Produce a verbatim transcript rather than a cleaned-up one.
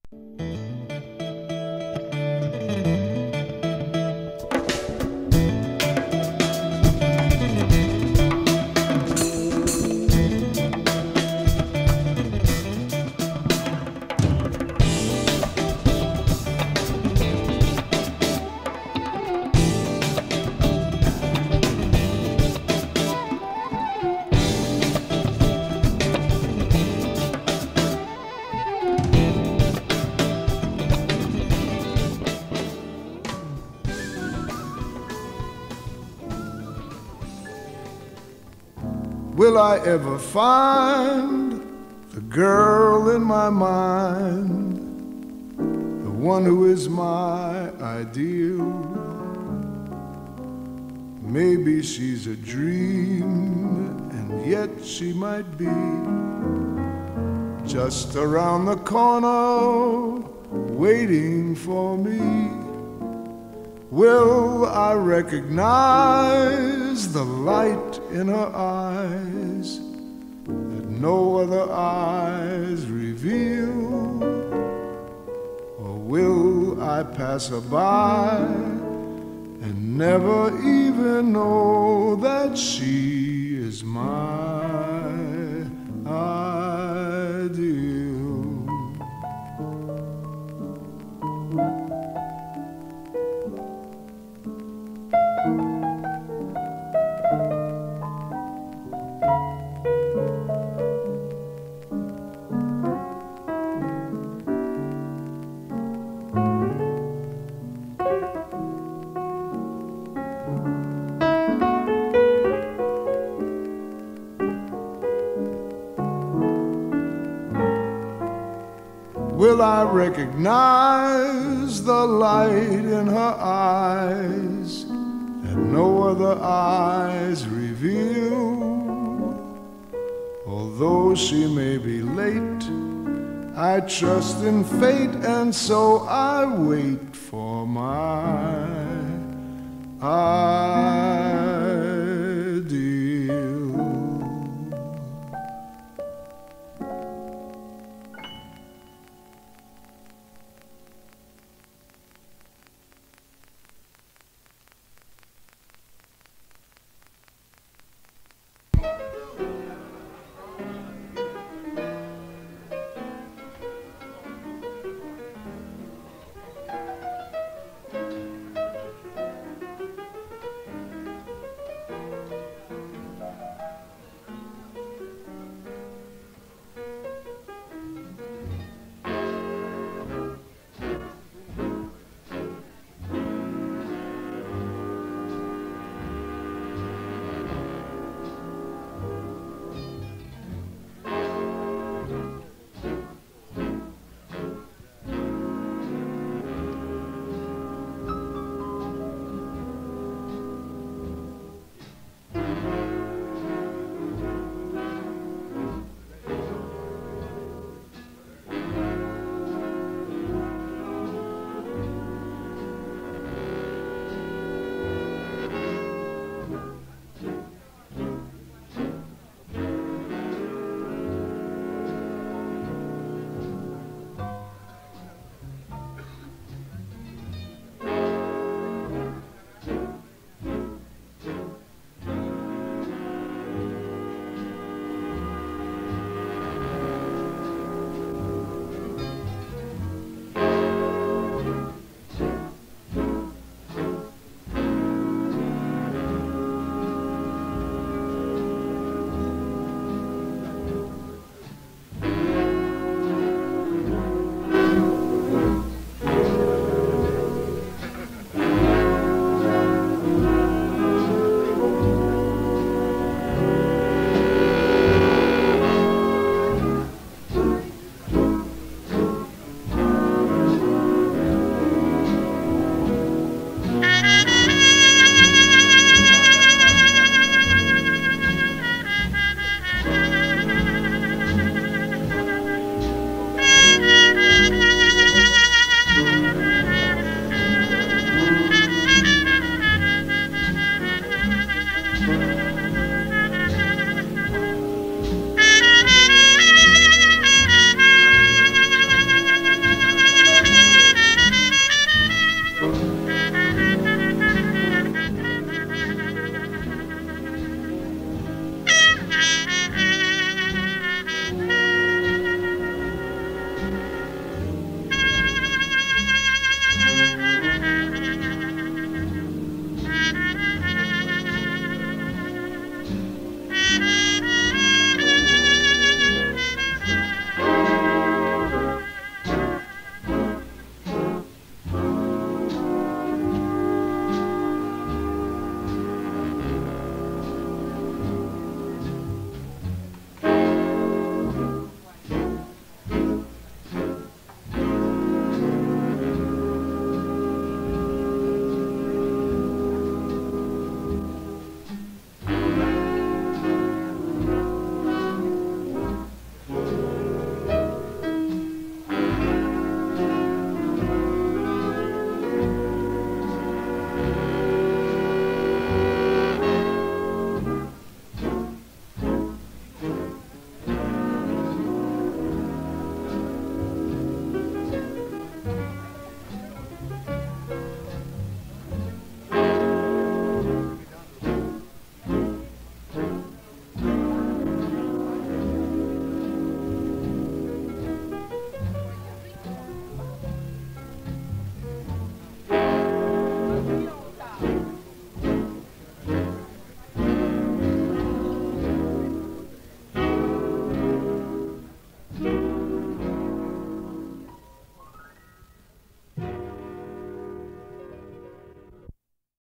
Will I ever find the girl in my mind, the one who is my ideal? Maybe she's a dream, and yet she might be just around the corner, waiting for me. Will I recognize the light in her eyes that no other eyes reveal? Or will I pass her by and never even know that she is my ideal? Will I recognize the light in her eyes that no other eyes reveal? Although she may be late, I trust in fate, and so I wait for my eyes.